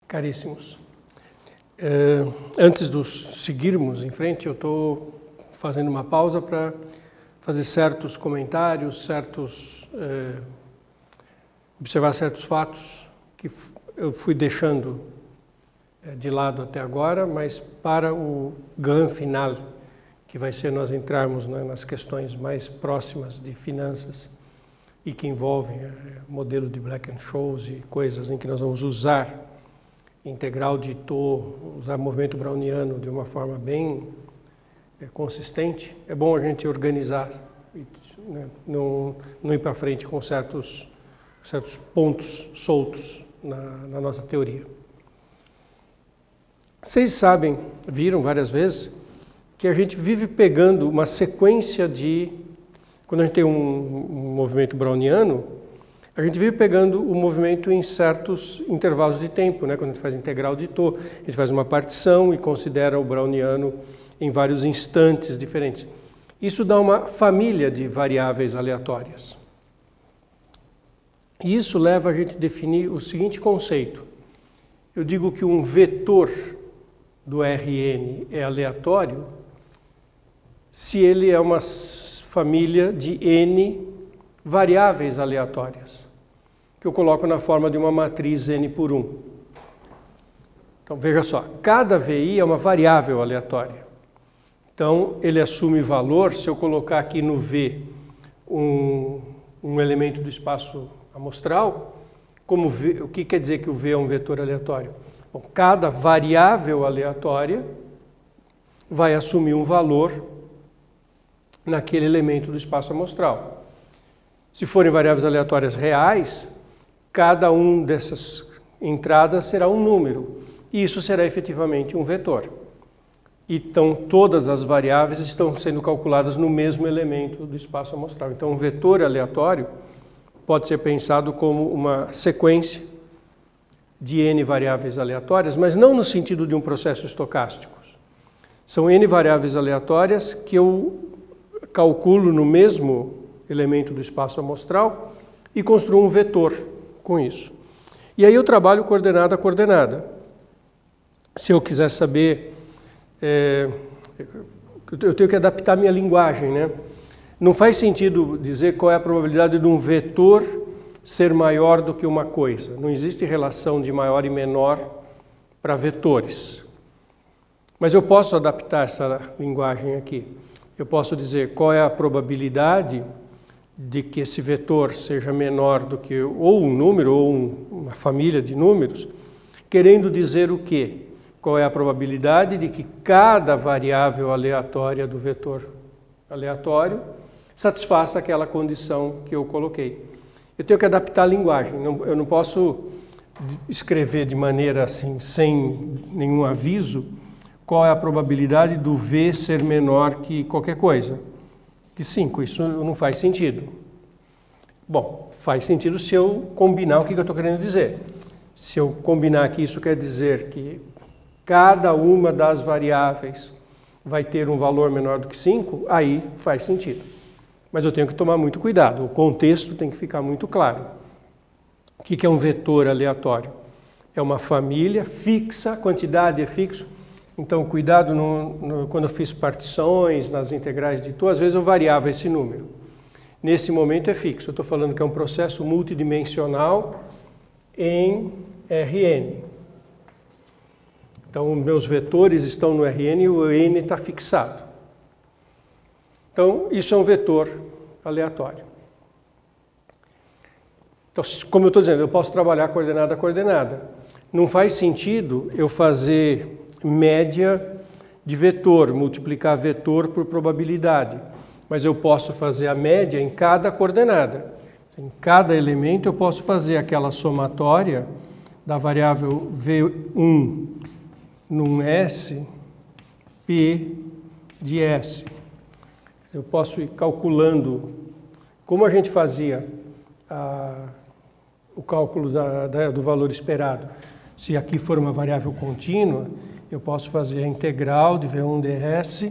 Caríssimos, antes de seguirmos em frente, eu estou fazendo uma pausa para fazer certos comentários, observar certos fatos que eu fui deixando de lado até agora, mas para o GAN final, que vai ser nós entrarmos nas questões mais próximas de finanças e que envolvem modelo de Black-Scholes e coisas em que nós vamos usar integral de Ito, usar movimento browniano de uma forma bem consistente. É bom a gente organizar, né, não ir para frente com certos pontos soltos na nossa teoria. Vocês sabem, viram várias vezes, que a gente vive pegando uma sequência de... Quando a gente tem um movimento browniano, a gente vive pegando o movimento em certos intervalos de tempo, né? Quando a gente faz integral de Ito, a gente faz uma partição e considera o browniano em vários instantes diferentes. Isso dá uma família de variáveis aleatórias. E isso leva a gente a definir o seguinte conceito. Eu digo que um vetor do Rn é aleatório se ele é uma família de n variáveis aleatórias, que eu coloco na forma de uma matriz n por 1. Então, veja só, cada VI é uma variável aleatória. Então, ele assume valor, se eu colocar aqui no V um elemento do espaço amostral, como v, o que quer dizer que o V é um vetor aleatório? Bom, cada variável aleatória vai assumir um valor naquele elemento do espaço amostral. Se forem variáveis aleatórias reais, cada um dessas entradas será um número, e isso será efetivamente um vetor. Então, todas as variáveis estão sendo calculadas no mesmo elemento do espaço amostral. Então, um vetor aleatório pode ser pensado como uma sequência de n variáveis aleatórias, mas não no sentido de um processo estocástico. São n variáveis aleatórias que eu calculo no mesmo elemento do espaço amostral e construo um vetor com isso. E aí eu trabalho coordenada a coordenada. Se eu quiser saber, eu tenho que adaptar minha linguagem, né? Não faz sentido dizer qual é a probabilidade de um vetor ser maior do que uma coisa. Não existe relação de maior e menor para vetores. Mas eu posso adaptar essa linguagem aqui. Eu posso dizer qual é a probabilidade de que esse vetor seja menor do que ou um número ou uma família de números, querendo dizer o quê? Qual é a probabilidade de que cada variável aleatória do vetor aleatório satisfaça aquela condição que eu coloquei. Eu tenho que adaptar a linguagem, eu não posso escrever de maneira assim, sem nenhum aviso, qual é a probabilidade do V ser menor que qualquer coisa. Que 5, isso não faz sentido. Bom, faz sentido se eu combinar o que eu estou querendo dizer. Se eu combinar que isso quer dizer que cada uma das variáveis vai ter um valor menor do que 5, aí faz sentido. Mas eu tenho que tomar muito cuidado, o contexto tem que ficar muito claro. O que é um vetor aleatório? É uma família fixa, a quantidade é fixo. Então, cuidado quando eu fiz partições nas integrais de Ito, às vezes eu variava esse número. Nesse momento é fixo, eu estou falando que é um processo multidimensional em Rn. Então, meus vetores estão no Rn e o n está fixado. Então, isso é um vetor aleatório. Então, como eu estou dizendo, eu posso trabalhar coordenada a coordenada. Não faz sentido eu fazer média de vetor, multiplicar vetor por probabilidade. Mas eu posso fazer a média em cada coordenada. Em cada elemento eu posso fazer aquela somatória da variável V1 num S, P de S. Eu posso ir calculando, como a gente fazia o cálculo do valor esperado. Se aqui for uma variável contínua, eu posso fazer a integral de V1 ds,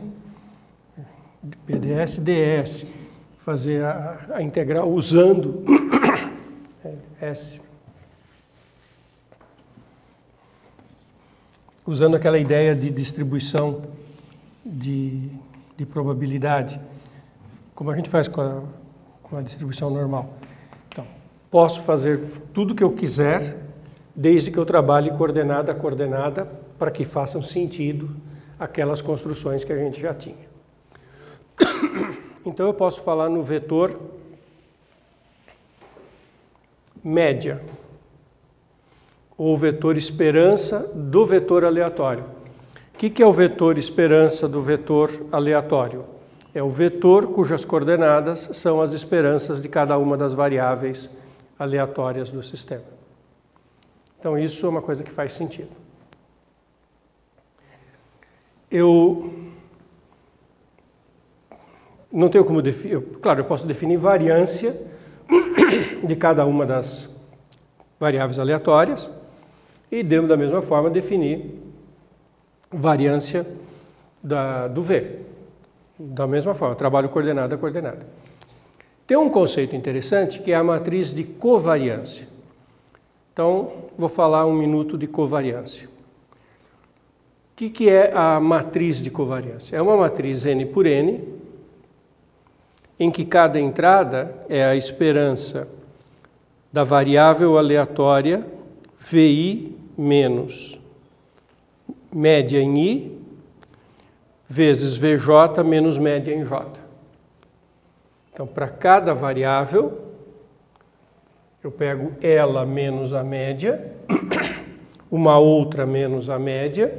PDS, ds. Fazer a integral usando S. usando aquela ideia de distribuição de probabilidade, como a gente faz com a distribuição normal. Então, posso fazer tudo o que eu quiser, desde que eu trabalhe coordenada a coordenada, para que façam sentido aquelas construções que a gente já tinha. Então, eu posso falar no vetor média, ou vetor esperança do vetor aleatório. O que é o vetor esperança do vetor aleatório? É o vetor cujas coordenadas são as esperanças de cada uma das variáveis aleatórias do sistema. Então, isso é uma coisa que faz sentido. Eu não tenho como definir... Claro, eu posso definir variância de cada uma das variáveis aleatórias e, da mesma forma, definir variância do V. Da mesma forma, trabalho coordenada a coordenada. Tem um conceito interessante que é a matriz de covariância. Então, vou falar um minuto de covariância. O que é a matriz de covariância? É uma matriz N por N, em que cada entrada é a esperança da variável aleatória VI menos média em I, vezes VJ menos média em J. Então, para cada variável, eu pego ela menos a média, uma outra menos a média,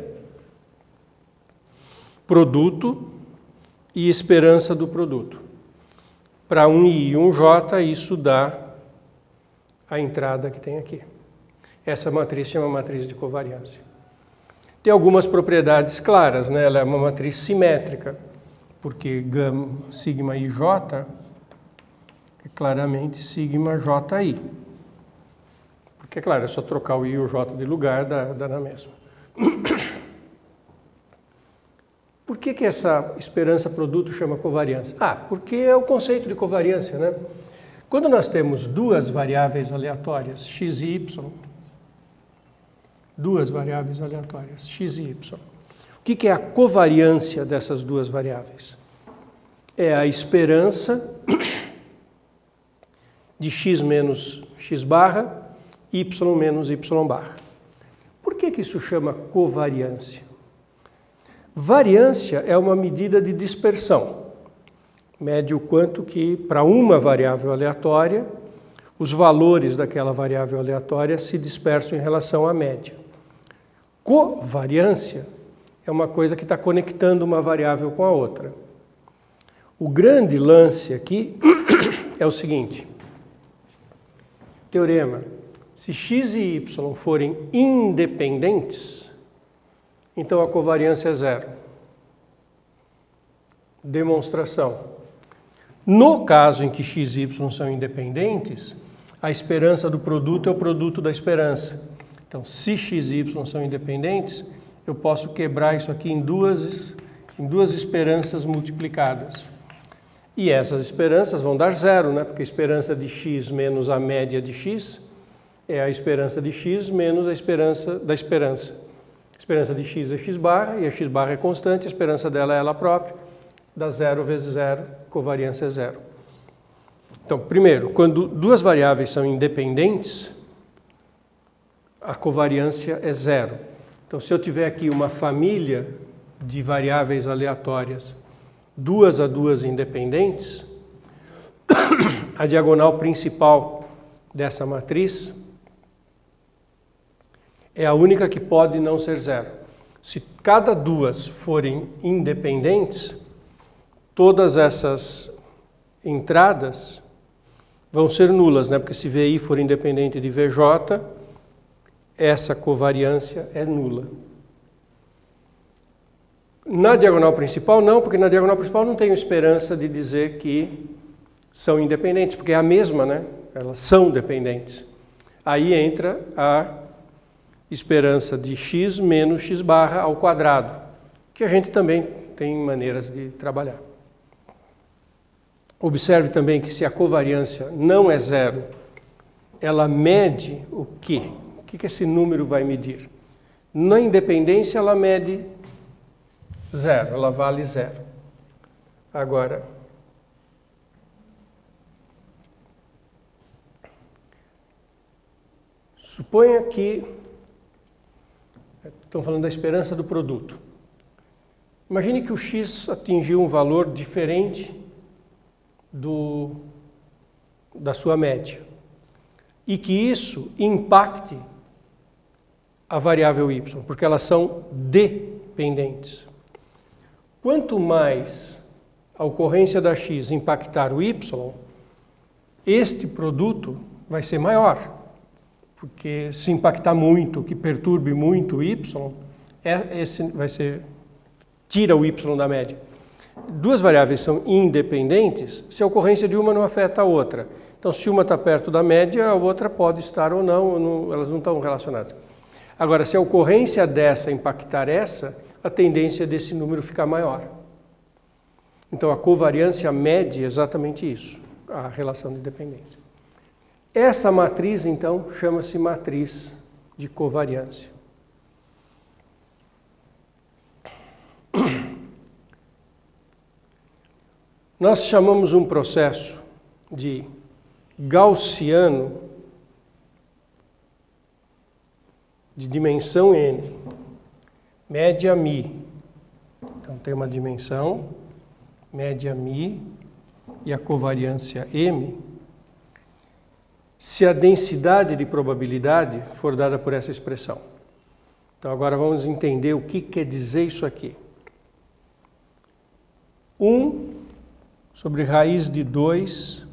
produto e esperança do produto. Para um I e um J, isso dá a entrada que tem aqui. Essa matriz chama matriz de covariância. Tem algumas propriedades claras, né? Ela é uma matriz simétrica, porque sigma IJ é claramente sigma JI. Porque, claro, é só trocar o I e o J de lugar, dá na mesma. Por que essa esperança produto chama covariância? Porque é o conceito de covariância, né? Quando nós temos duas variáveis aleatórias, x e y, duas variáveis aleatórias, x e y, o que é a covariância dessas duas variáveis? É a esperança de x menos x barra, y menos y barra. Por que isso chama covariância? Variância é uma medida de dispersão. Mede o quanto que, para uma variável aleatória, os valores daquela variável aleatória se dispersam em relação à média. Covariância é uma coisa que está conectando uma variável com a outra. O grande lance aqui é o seguinte. Teorema. Se x e y forem independentes, então a covariância é zero. Demonstração. No caso em que x e y são independentes, a esperança do produto é o produto da esperança. Então, se x e y são independentes, eu posso quebrar isso aqui em duas esperanças multiplicadas. E essas esperanças vão dar zero, né? Porque a esperança de x menos a média de x é a esperança de x menos a esperança da esperança. A esperança de x é x barra, e a x barra é constante, a esperança dela é ela própria. Dá zero vezes zero, covariância é zero. Então, primeiro, quando duas variáveis são independentes, a covariância é zero. Então, se eu tiver aqui uma família de variáveis aleatórias, duas a duas independentes, a diagonal principal dessa matriz é a única que pode não ser zero. Se cada duas forem independentes, todas essas entradas vão ser nulas, né? Porque se VI for independente de VJ, essa covariância é nula. Na diagonal principal, não, porque na diagonal principal não tenho esperança de dizer que são independentes, porque é a mesma, né? Elas são dependentes. Aí entra a esperança de x menos x barra ao quadrado, que a gente também tem maneiras de trabalhar. Observe também que se a covariância não é zero, ela mede o quê? O que esse número vai medir? Na independência ela mede 0, ela vale 0. Agora, suponha que, estamos falando da esperança do produto. Imagine que o X atingiu um valor diferente da sua média e que isso impacte a variável Y, porque elas são dependentes. Quanto mais a ocorrência da X impactar o Y, este produto vai ser maior. Porque se impactar muito, que perturbe muito o Y, esse vai ser, tira o Y da média. Duas variáveis são independentes se a ocorrência de uma não afeta a outra. Então, se uma está perto da média, a outra pode estar ou não, elas não estão relacionadas. Agora, se a ocorrência dessa impactar essa, a tendência desse número ficar maior. Então, a covariância mede exatamente isso, a relação de dependência. Essa matriz, então, chama-se matriz de covariância. Nós chamamos um processo de gaussiano de dimensão n, média μ. Então tem uma dimensão, média μ e a covariância m, se a densidade de probabilidade for dada por essa expressão. Então agora vamos entender o que quer dizer isso aqui. 1 sobre raiz de 2,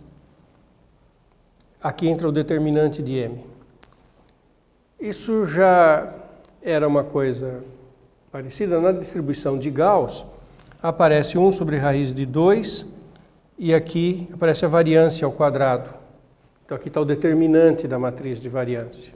aqui entra o determinante de m. Isso já era uma coisa parecida. Na distribuição de Gauss, aparece 1 sobre raiz de 2 e aqui aparece a variância ao quadrado. Então aqui está o determinante da matriz de variância.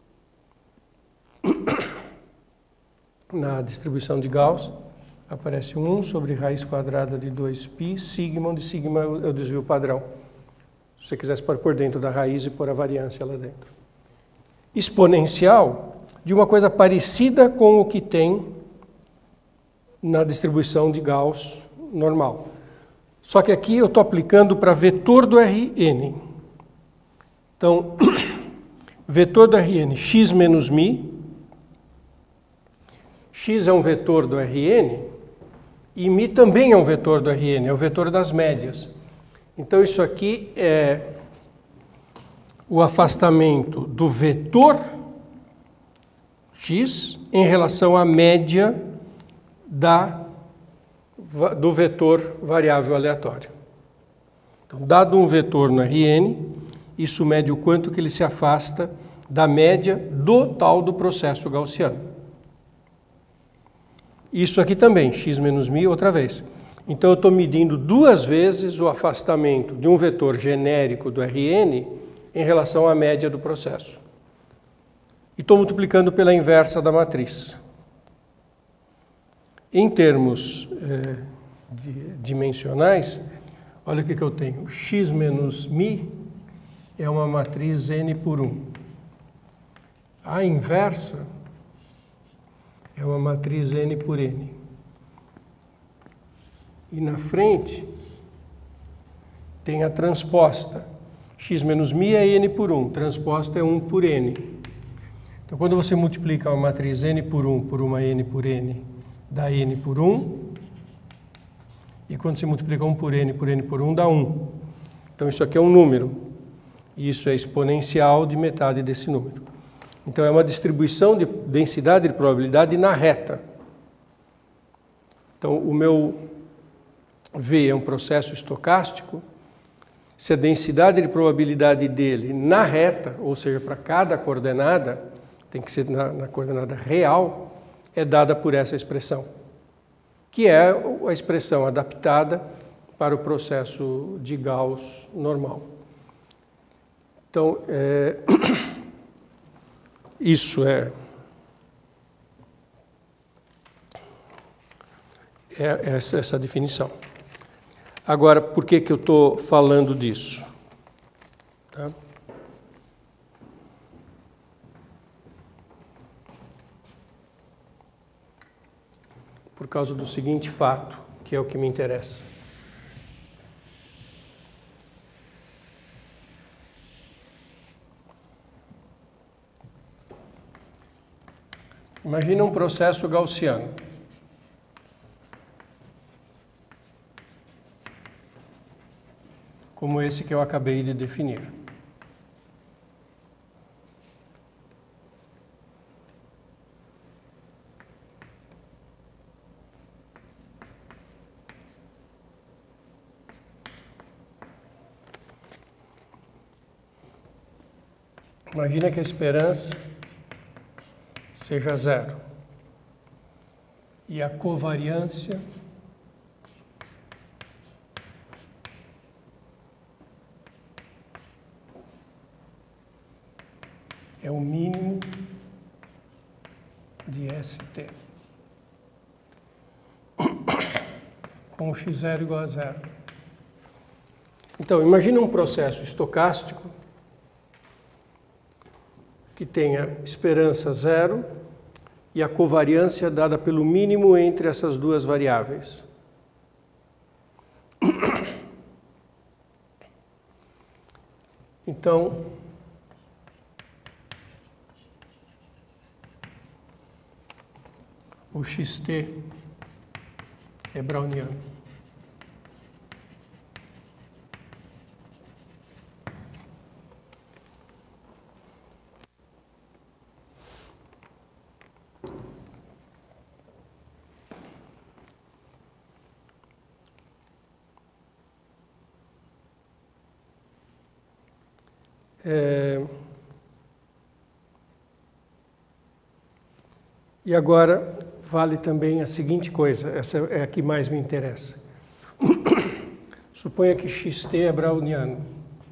Na distribuição de Gauss, aparece 1 sobre raiz quadrada de 2π, sigma, onde sigma é o desvio padrão. Se você quisesse pôr por dentro da raiz e pôr a variância lá dentro. Exponencial de uma coisa parecida com o que tem na distribuição de Gauss normal. Só que aqui eu estou aplicando para vetor do Rn. Então, vetor do Rn, x menos μ. X é um vetor do Rn e μ também é um vetor do Rn, é o vetor das médias. Então isso aqui é o afastamento do vetor x em relação à média do vetor variável aleatório. Então, dado um vetor no Rn, isso mede o quanto que ele se afasta da média do tal do processo gaussiano. Isso aqui também, x menos μ, outra vez. Então eu estou medindo duas vezes o afastamento de um vetor genérico do Rn em relação à média do processo. E estou multiplicando pela inversa da matriz. Em termos dimensionais, olha o que eu tenho. X menos μ é uma matriz n por 1. A inversa é uma matriz n por n. E na frente tem a transposta. X menos μ é n por 1, transposta é 1 por n. Então, quando você multiplica uma matriz n por 1 por uma n por n, dá n por 1. E quando você multiplica 1 por n por 1, dá 1. Então, isso aqui é um número. E isso é exponencial de metade desse número. Então, é uma distribuição de densidade de probabilidade na reta. Então, o meu V é um processo estocástico. Se a densidade de probabilidade dele na reta, ou seja, para cada coordenada, tem que ser na coordenada real, é dada por essa expressão, que é a expressão adaptada para o processo de Gauss normal. Então, isso é essa definição. Agora, por que eu estou falando disso? Tá? por causa do seguinte fato, que é o que me interessa. Imagina um processo gaussiano. Como esse que eu acabei de definir. Imagina que a esperança seja zero e a covariância é o mínimo de ST, com o x0 igual a zero. Então, imagina um processo estocástico que tenha esperança zero e a covariância dada pelo mínimo entre essas duas variáveis. Então, o xt é browniano. E agora vale também a seguinte coisa, essa é a que mais me interessa. Suponha que xt é browniano.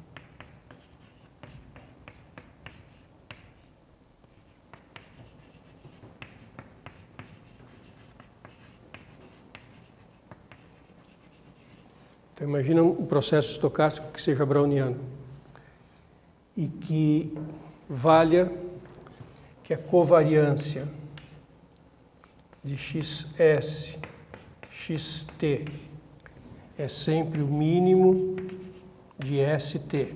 Então imagina um processo estocástico que seja browniano e que valha que a covariância de xs, xt é sempre o mínimo de st.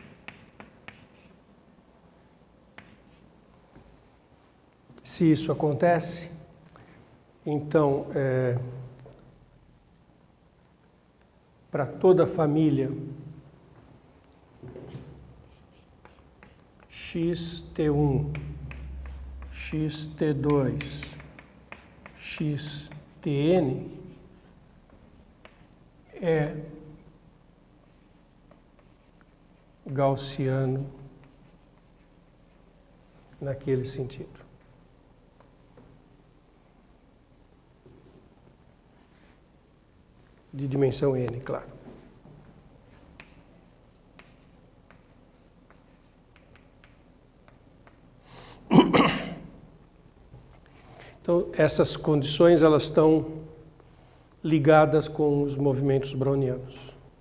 Se isso acontece, então, para toda a família xt1, xt2, xtn é gaussiano naquele sentido. De dimensão n, claro. Então, essas condições, elas estão ligadas com os movimentos brownianos.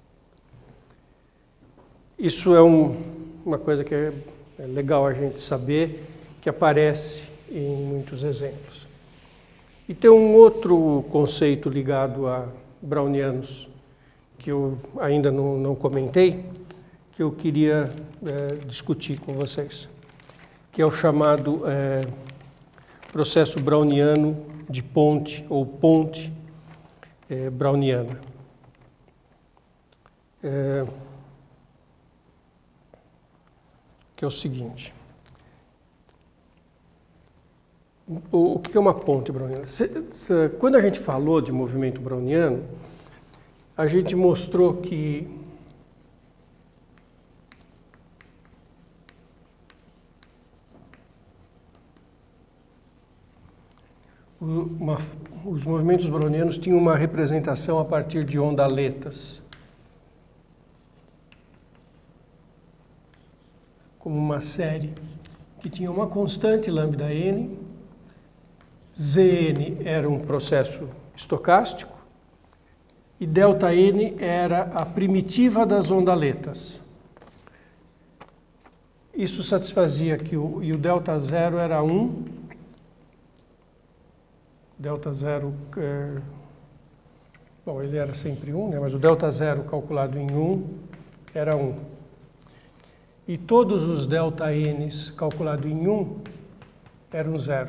Isso é uma coisa que é legal a gente saber, que aparece em muitos exemplos. E tem um outro conceito ligado a brownianos, que eu ainda não comentei, que eu queria discutir com vocês, que é o chamado processo browniano de ponte, ou ponte browniana. Que é o seguinte. O que é uma ponte browniana? Quando a gente falou de movimento browniano, a gente mostrou que os movimentos brownianos tinham uma representação a partir de ondaletas, como uma série que tinha uma constante lambda n, Zn era um processo estocástico e delta n era a primitiva das ondaletas. Isso satisfazia que o delta zero era 1 delta zero, bom, ele era sempre 1, né? Mas o delta zero calculado em 1 era 1. E todos os delta n's calculados em 1 eram 0.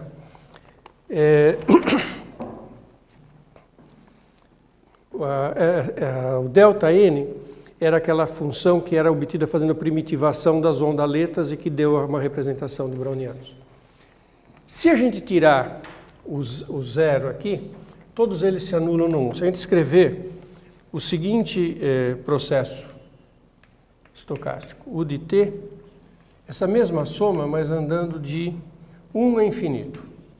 O delta n era aquela função que era obtida fazendo a primitivação das ondaletas e que deu uma representação de brownianos. Se a gente tirar o zero aqui, todos eles se anulam no 1. Se a gente escrever o seguinte processo estocástico, U de t, essa mesma soma, mas andando de 1 a infinito.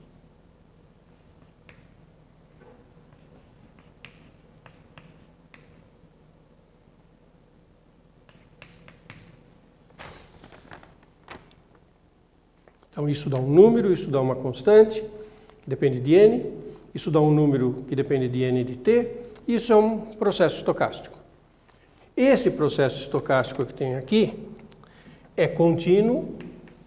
Então, isso dá um número, isso dá uma constante, que depende de n, isso dá um número que depende de n de t, e isso é um processo estocástico. Esse processo estocástico que tem aqui é contínuo,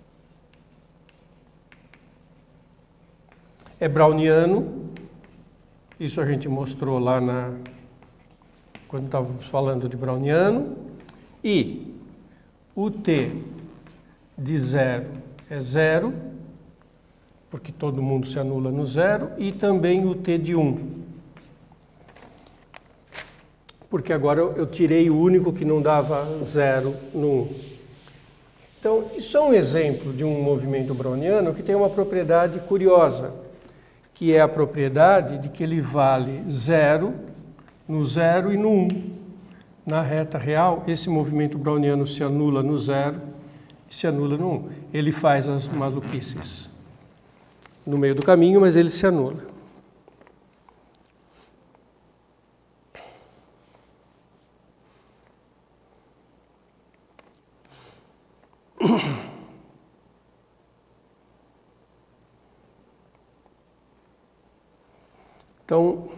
é browniano, isso a gente mostrou lá quando estávamos falando de browniano, e o t de 0 é 0, porque todo mundo se anula no 0, e também o t de 1. Porque agora eu tirei o único que não dava 0 no 1. Então, isso é um exemplo de um movimento browniano que tem uma propriedade curiosa, que é a propriedade de que ele vale 0 no 0 e no 1. Na reta real, esse movimento browniano se anula no 0 e se anula no 1. Ele faz as maluquices no meio do caminho, mas ele se anula. Então,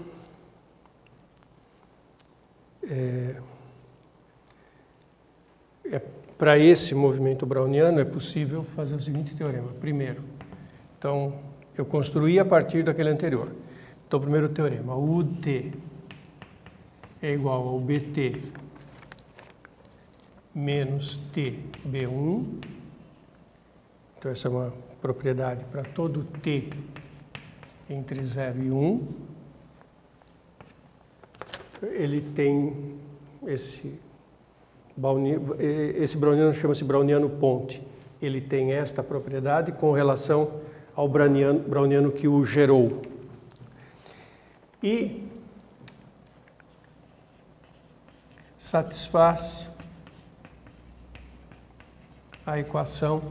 para esse movimento browniano é possível fazer o seguinte teorema. Primeiro, então, eu construí a partir daquele anterior. Então, o primeiro teorema, UT é igual ao BT menos TB1. Então, essa é uma propriedade para todo T entre 0 e 1. Ele tem esse browniano, chama-se browniano ponte. Ele tem esta propriedade com relação ao browniano que o gerou. E satisfaz a equação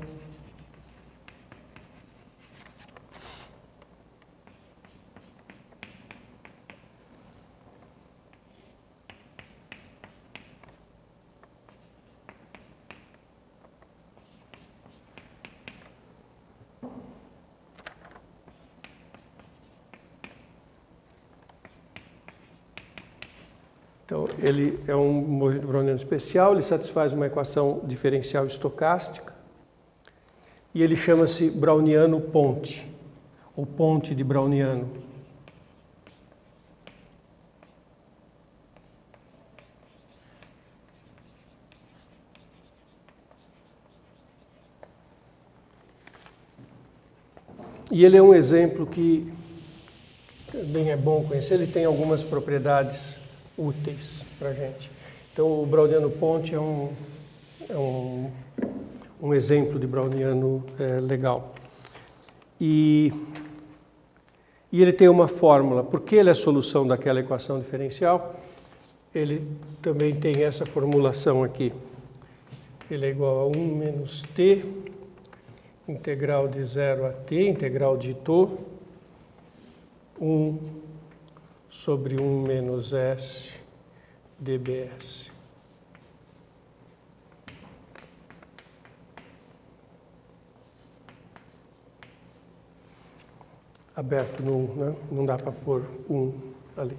Então, ele é um movimento browniano especial, ele satisfaz uma equação diferencial estocástica e ele chama-se browniano ponte, ou ponte de browniano. E ele é um exemplo que também é bom conhecer, ele tem algumas propriedades úteis para a gente. Então, o browniano ponte é um exemplo de browniano legal. E ele tem uma fórmula, porque ele é a solução daquela equação diferencial, ele também tem essa formulação aqui. Ele é igual a 1 menos t, integral de 0 a t, integral de τ, 1 sobre 1 menos s dbs. Aberto no 1, né? Não dá para pôr 1 ali.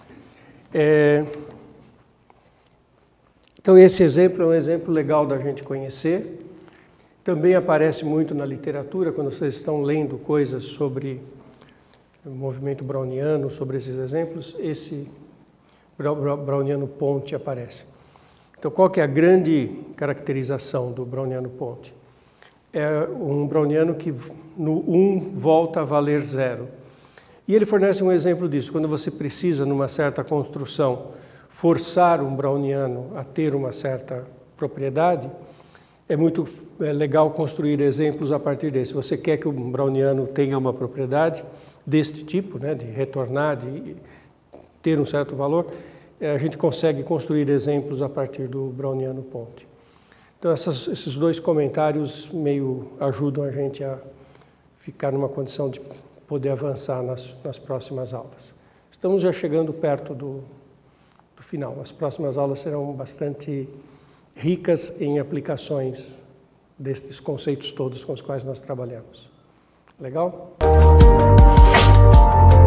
Então, esse exemplo é um exemplo legal da gente conhecer. Também aparece muito na literatura, quando vocês estão lendo coisas sobre movimento browniano, sobre esses exemplos, esse browniano ponte aparece. Então, qual que é a grande caracterização do browniano ponte? É um browniano que no 1 volta a valer 0. E ele fornece um exemplo disso. Quando você precisa, numa certa construção, forçar um browniano a ter uma certa propriedade, é muito legal construir exemplos a partir desse. Você quer que o browniano tenha uma propriedade deste tipo, né, de retornar, de ter um certo valor, a gente consegue construir exemplos a partir do browniano ponte. Então, esses dois comentários meio ajudam a gente a ficar numa condição de poder avançar nas próximas aulas. Estamos já chegando perto do final. As próximas aulas serão bastante ricas em aplicações destes conceitos todos com os quais nós trabalhamos. Legal?